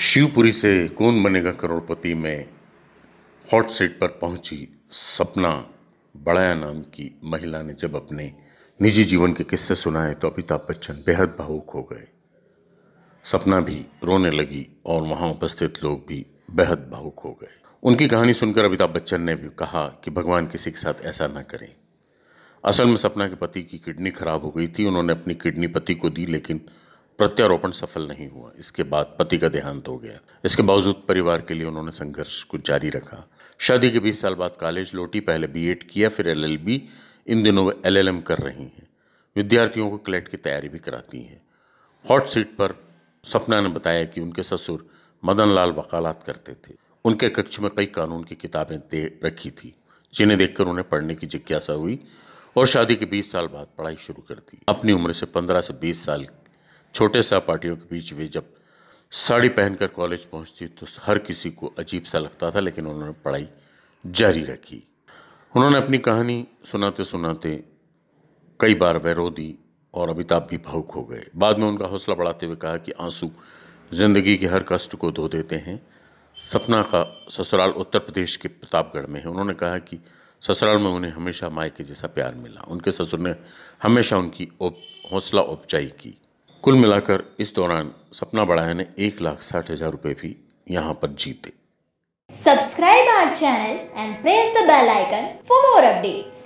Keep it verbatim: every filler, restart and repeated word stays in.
शिवपुरी से कौन बनेगा करोड़पति में हॉट सीट पर पहुंची सपना बड़ाया नाम की महिला ने जब अपने निजी जीवन के किस्से सुनाए तो अमिताभ बच्चन बेहद भावुक हो गए। सपना भी रोने लगी और वहां उपस्थित लोग भी बेहद भावुक हो गए। उनकी कहानी सुनकर अमिताभ बच्चन ने भी कहा कि भगवान किसी के साथ ऐसा ना करें। असल में सपना के पति की किडनी खराब हो गई थी। उन्होंने अपनी किडनी पति को दी, लेकिन प्रत्यारोपण सफल नहीं हुआ। इसके बाद पति का देहांत हो गया। इसके बावजूद परिवार के लिए उन्होंने संघर्ष को जारी रखा। शादी के बीस साल बाद कॉलेज लौटी। पहले बीएड किया, फिर एलएलबी। इन दिनों वे एलएलएम कर रही हैं। विद्यार्थियों को क्लेट की तैयारी भी कराती हैं। हॉट सीट पर सपना ने बताया कि उनके ससुर मदन लाल वकालत करते थे। उनके कक्ष में कई कानून की किताबें दे रखी थी, जिन्हें देखकर उन्हें पढ़ने की जिज्ञासा हुई और शादी के बीस साल बाद पढ़ाई शुरू कर दी। अपनी उम्र से पंद्रह से बीस साल छोटे सहपाठियों के बीच वे जब साड़ी पहनकर कॉलेज पहुंचती तो हर किसी को अजीब सा लगता था, लेकिन उन्होंने पढ़ाई जारी रखी। उन्होंने अपनी कहानी सुनाते सुनाते कई बार वह रो दी और अमिताभ भी भावुक हो गए। बाद में उनका हौसला बढ़ाते हुए कहा कि आंसू जिंदगी के हर कष्ट को धो देते हैं। सपना का ससुराल उत्तर प्रदेश के प्रतापगढ़ में है। उन्होंने कहा कि ससुराल में उन्हें हमेशा मायके जैसा प्यार मिला। उनके ससुर ने हमेशा उनकी हौसला अफजाई की। कुल मिलाकर इस दौरान सपना बड़ाया ने एक लाख साठ हजार रुपये भी यहाँ पर जीते। Subscribe our channel and press the bell icon for more updates.